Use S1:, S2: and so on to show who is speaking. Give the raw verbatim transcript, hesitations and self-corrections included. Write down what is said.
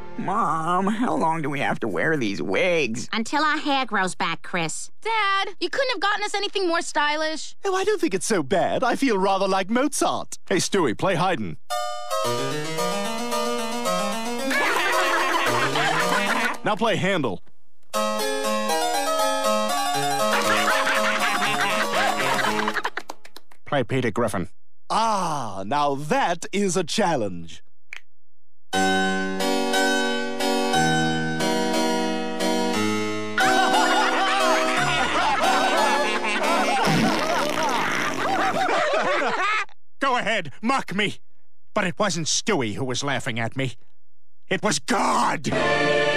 S1: Mom, how long do we have to wear these wigs?
S2: Until our hair grows back, Chris.
S3: Dad, you couldn't have gotten us anything more stylish.
S4: Oh, I don't think it's so bad. I feel rather like Mozart. Hey, Stewie, play hidden. Now play Handle. Play Peter Griffin. Ah, now that is a challenge. Go ahead, mock me. But it wasn't Stewie who was laughing at me. It was God!